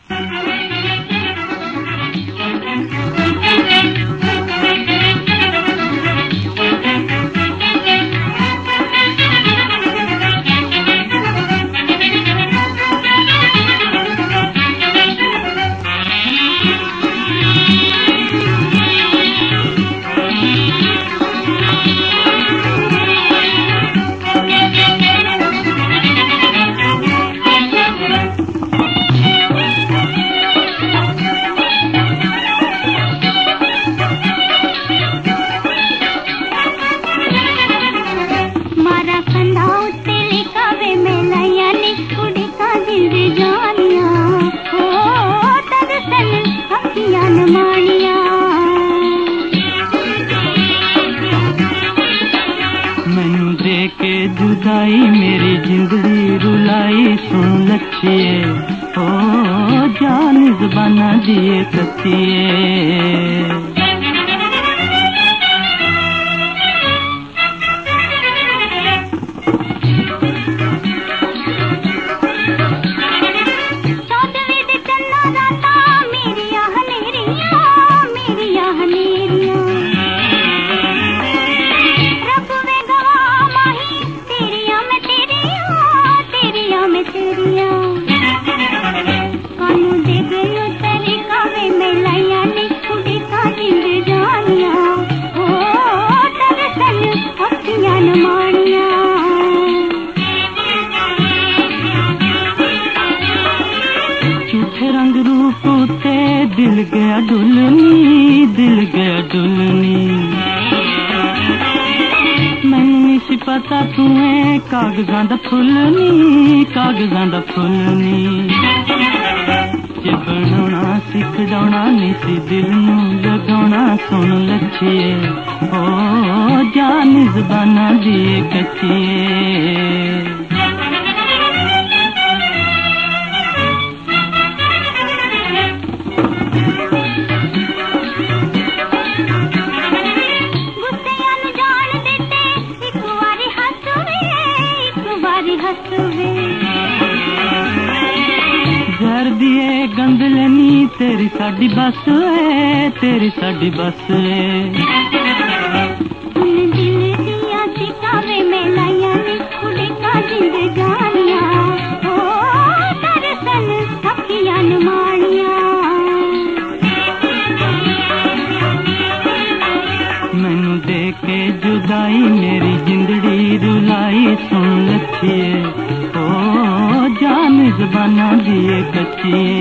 मैनू दे के जुदाई मेरी जिंदड़ी रुलाई सुन लच्छिए ओ जान ज़बाना दिए कच्चिए। रंग रूप ते दिल गया डुलनी, दिल गया डुलनी। मैनू नहीं सी पता तू है कागजां दा फुलनी, कागजां दा फुलनी। जे बनाना सिख जाना नहीं सी दिल नू लगाना सुन लच्छिए ओ जान ज़बाना दिए कच्चिए। जहर दिए गंद लेनी तेरी साडी बस है, तेरी साडी बस है। दिल दिया सितारे में लाया नी खुले का जिंदगानिया ओ दरअसल थकिया न मानिया। मैनू दे के जुदाई मेरी जिंदड़ी रुलाई सुन लच्छिए ओ जान ज़बाना दिए कच्चिए।